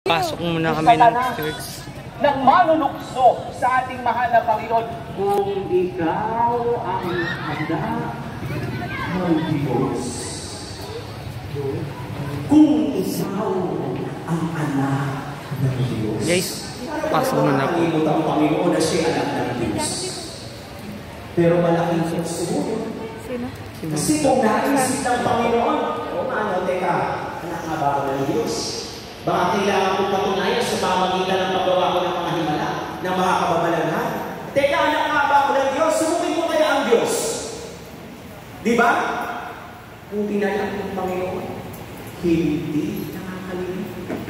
Pasok muna kami ng church. Nang manunukso sa ating mahal na Panginoon, kung ikaw ang handa ng Diyos, kung ikaw ang anak ng Diyos. Guys, pasok muna po. Ang Panginoon na siya anak ng Diyos. Pero malaking susunod. Kasi kung naisip ng Panginoon, teka, anak nga ba ako ng Diyos? Baka kailangan kong patunayan sa pamagitan ng paggawa ko ng mga himala, ng mga kababalaghan. Teka, anak nga ba ako ng Diyos? Sumukin mo kaya ang Diyos? Di ba? Kung tinanong ng Panginoon, hindi nakakalimutan.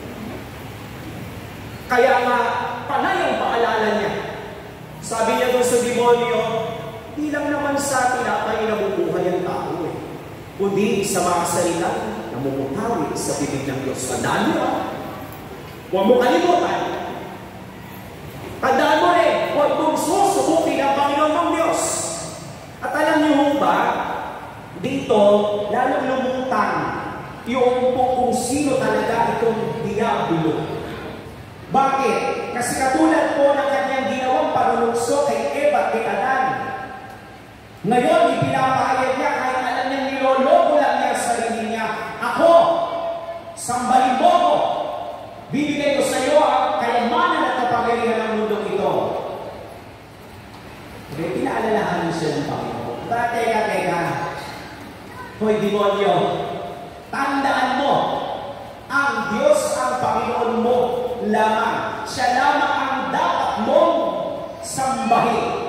Kaya nga, panay ang paalala niya. Sabi niya doon sa demonyo, di lang naman sa tinapay na bubuhay ang tao kundi sa mga salita na mumutawi sa bibig ng Diyos. Tandaan mo, huwag mo kalimutan. Tandaan mo rin, huwag mong susubukin ang Panginoon mong Diyos. At alam niyo ba, dito, lalong lumutang yung kung sino talaga itong Diablo. Bakit? Kasi katulad po ng kanyang ginawang panunukso kay Eva at kay Adan. Ngayon, ipinapahayag niya kahit alam niya niloloko lang niya sa sarili niya. Ako, sambahin mo ko. Bibigay ko sa iyo ang kayamanan at kapangyarihan ng mundong ito. Kaya pinaalalahan siya ng Panginoon. Teka. Hoy, demonyo, tandaan mo, ang Diyos ang Panginoon mo lamang. Siya lamang ang dapat mong sambahin.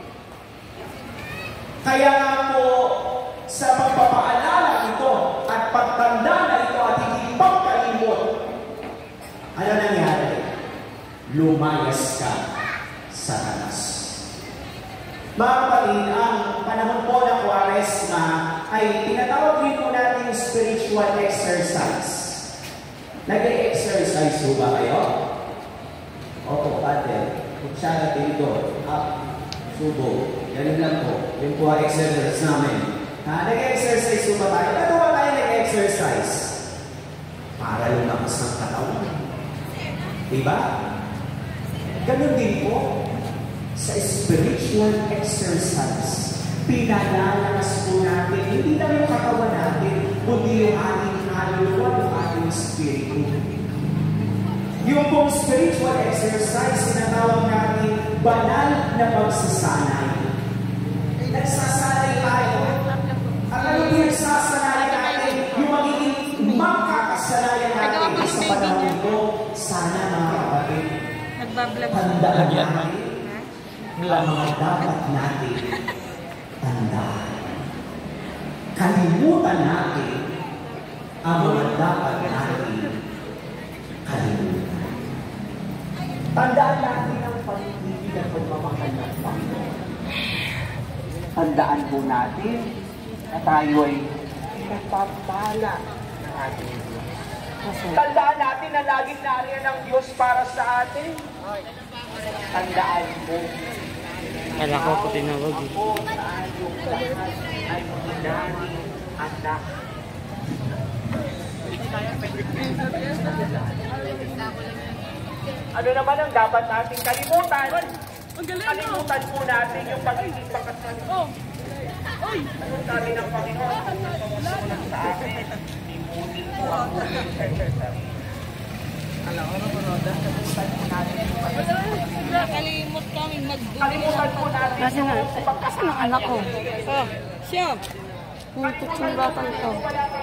Kaya nga po, sa pagpapaalala ito at pagtanda na ito at hindi pagkalimot, ano nangyari? Lumayas ka, Satanas. Mga kapatid, ang panahon po ng Kwaresma ay tinatawag din po natin spiritual exercise. Nag-exercise po ba kayo? Opo, Father. Kutsara dito. Up. Subo. Ganun lang po. Yung po ang exercise namin. Nag-exercise po ba tayo? Ba't ba tayo nag-exercise? Para lumakas ng katawan. Diba? Ganun din po sa spiritual exercise. Pinalalakas po natin, hindi lang yung katawan natin, kundi yung ating kaluluwa, yung ating spirito. Yung pong spiritual exercise, sinatawag natin banal na pagsasanay. Nagsasanay tayo. Ang ano pinagsasanay natin, yung magiging magkakasanayan natin sa panahon ito, sana mga kapatid, tandaan natin ang mga dapat natin tandaan. Kalimutan natin ang mga dapat natin kalimutan. Tandaan natin ang pag-ibig at pagmamahal ng Panginoon. Tandaan po natin na tayo ay napapala ng ating Diyos. Tandaan natin na laging nariyan ang Diyos para sa atin. Tandaan mo. Kala ko po tinawag eh. Ako na yung lahat ay dating anak. Ano naman ang dapat natin kalimutan? Kalimutan po natin yung pagiging pakasal. Anong sabi ng Panginoon? Sumusunod sa akin. Limutin po ako. Alam ko na po, Roda. Kalimutan po natin yung Nakalimot kami mag-dulo. Kalimutan po natin yung Asan ang anak ko? Siya. Putok yung batang ito.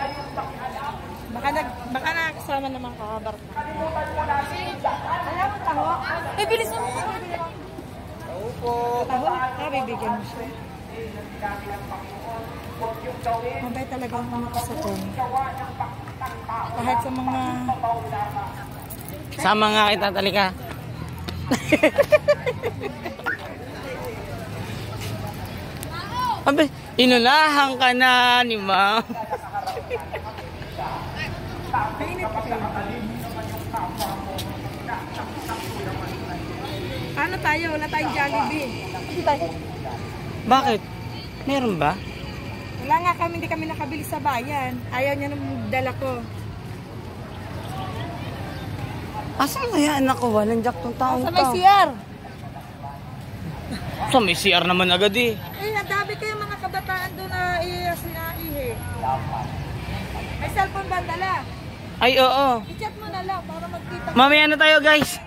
Baka nakasama naman kakabarta. Kalimutan po natin yung lahat. Alam mo, taho? Bilis mo. Oo po. Taho? Bibigyan mo siya. Mabay talaga ang mga kasatong. Kahit sa mga... Sama nga kita, talika. Abe, inunahan ka na ni Ma'am. Ano tayo? Wala tayong Jollibee. Bakit? Meron ba? Wala nga kami, hindi kami nakabili sa bayan. Ayaw niya nung dala ko. Asan na yan ako? Walang jack tong taong Sa may to. CR. Sa may CR naman agad eh. Eh, ang dami kayo mga kabataan doon na ihi. May cellphone ba dala? Ay, oo. I-chat mo na lang para magkita. Mamaya na tayo guys.